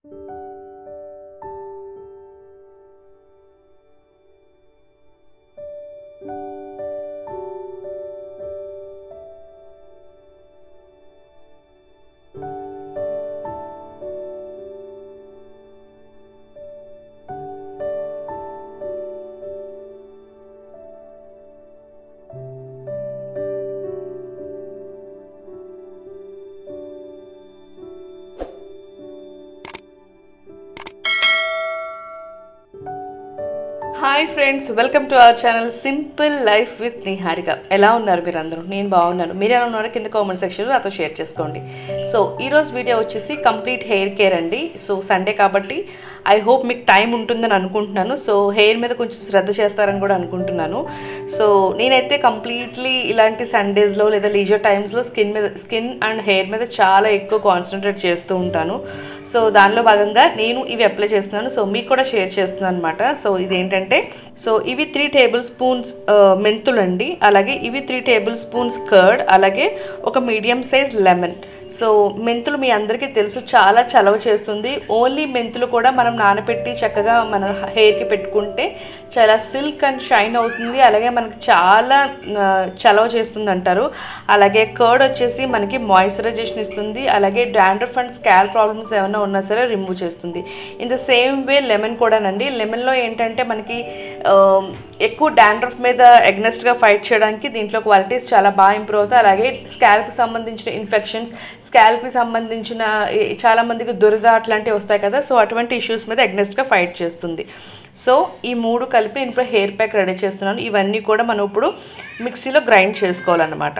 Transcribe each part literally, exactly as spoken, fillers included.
Hi friends, welcome to our channel simple life with Niharika. ఎలా ఉన్నారు మీరు అందరూ? నేను బాగున్నాను. మీరు ఎలా ఉన్నారో కింద కామెంట్ సెక్షన్లో నాతో షేర్ చేసుకోండి. సో ఈరోజు వీడియో వచ్చేసి కంప్లీట్ హెయిర్ కేర్ అండి. సో సండే కాబట్టి ఐ హోప్ మీకు టైం ఉంటుందని అనుకుంటున్నాను. సో హెయిర్ మీద కొంచెం శ్రద్ధ చేస్తారని కూడా అనుకుంటున్నాను. సో నేనైతే కంప్లీట్లీ ఇలాంటి సండేస్లో లేదా లీజర్ టైమ్స్లో స్కిన్ మీద స్కిన్ అండ్ హెయిర్ మీద చాలా ఎక్కువ కాన్సన్ట్రేట్ చేస్తూ ఉంటాను. సో దానిలో భాగంగా నేను ఇవి అప్లై చేస్తున్నాను. సో మీకు కూడా షేర్ చేస్తున్నాను అనమాట. సో ఇదేంటంటే సో ఇవి త్రీ టేబుల్ స్పూన్స్ మెంతులు అండి. అలాగే ఇవి త్రీ టేబుల్ స్పూన్స్ కర్డ్, అలాగే ఒక మీడియం సైజ్ లెమన్. సో మెంతులు మీ అందరికీ తెలుసు, చాలా చలవ చేస్తుంది. ఓన్లీ మెంతులు కూడా మనం నానబెట్టి చక్కగా మన హెయిర్కి పెట్టుకుంటే చాలా సిల్క్ అండ్ షైన్ అవుతుంది. అలాగే మనకి చాలా చలవ చేస్తుంది అంటారు. అలాగే కర్డ్ వచ్చేసి మనకి మాయిశ్చరైజేషన్ ఇస్తుంది. అలాగే డాండ్రఫ్ అండ్ స్కాల్ప్ ప్రాబ్లమ్స్ ఏమైనా ఉన్నా సరే రిమూవ్ చేస్తుంది. In the same way lemon కూడానండి. లెమన్లో ఏంటంటే మనకి ఎక్కువ డాండ్రఫ్ మీద ఎగ్నెస్ట్గా ఫైట్ చేయడానికి దీంట్లో క్వాలిటీస్ చాలా బాగా ఇంప్రూవ్ అవుతాయి. అలాగే స్కాల్ప్కి సంబంధించిన ఇన్ఫెక్షన్స్, స్కాల్ప్కి సంబంధించిన చాలామందికి దురద అట్లాంటివి వస్తాయి కదా, సో అటువంటి ఇష్యూస్ మీద ఎగ్నెస్ట్గా ఫైట్ చేస్తుంది. సో ఈ మూడు కలిపి నేను ఇప్పుడు హెయిర్ ప్యాక్ రెడీ చేస్తున్నాను. ఇవన్నీ కూడా మనం ఇప్పుడు మిక్సీలో గ్రైండ్ చేసుకోవాలన్నమాట.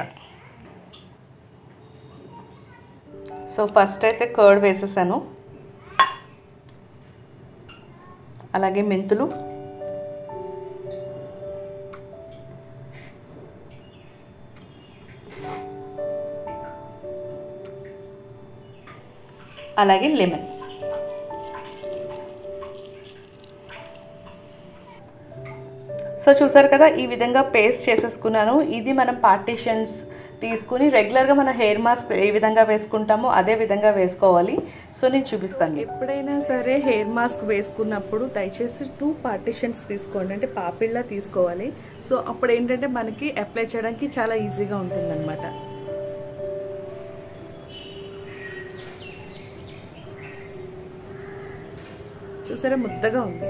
సో ఫస్ట్ అయితే కర్డ్ వేసేసాను, అలాగే మెంతులు, అలాగే లెమన్. సో చూసారు కదా, ఈ విధంగా పేస్ట్ చేసేసుకున్నాను. ఇది మనం పార్టీషన్స్ తీసుకుని రెగ్యులర్గా మన హెయిర్ మాస్క్ ఏ విధంగా వేసుకుంటామో అదే విధంగా వేసుకోవాలి. సో నేను చూపిస్తాను. ఎప్పుడైనా సరే హెయిర్ మాస్క్ వేసుకున్నప్పుడు దయచేసి టూ పార్టీషన్స్ తీసుకోండి, అంటే పాపిళ్ళ తీసుకోవాలి. సో అప్పుడు ఏంటంటే మనకి అప్లై చేయడానికి చాలా ఈజీగా ఉంటుందన్నమాట. చూసారా, ముద్దగా ఉంది.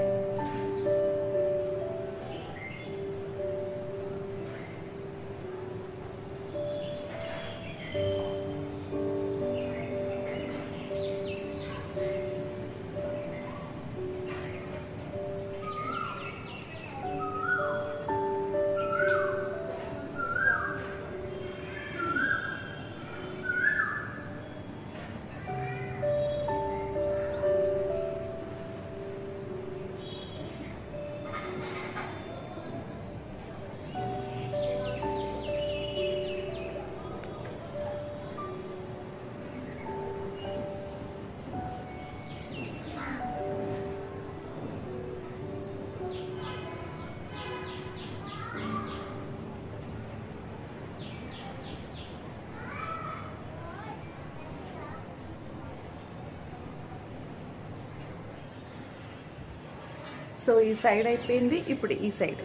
సో ఈ సైడ్ అయిపోయింది, ఇప్పుడు ఈ సైడ్.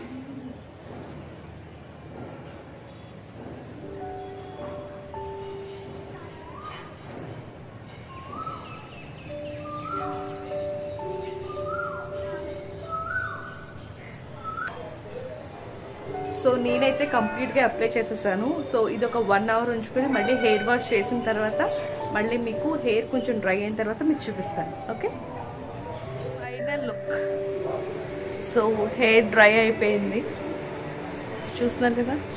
సో నేనైతే కంప్లీట్గా అప్లై చేసేసాను. సో ఇది ఒక వన్ అవర్ ఉంచుకొని మళ్ళీ హెయిర్ వాష్ చేసిన తర్వాత మళ్ళీ మీకు హెయిర్ కొంచెం డ్రై అయిన తర్వాత మీకు చూపిస్తాను. Okay, final look. So hair dry అయిపోయింది, చూస్తున్నారు కదా.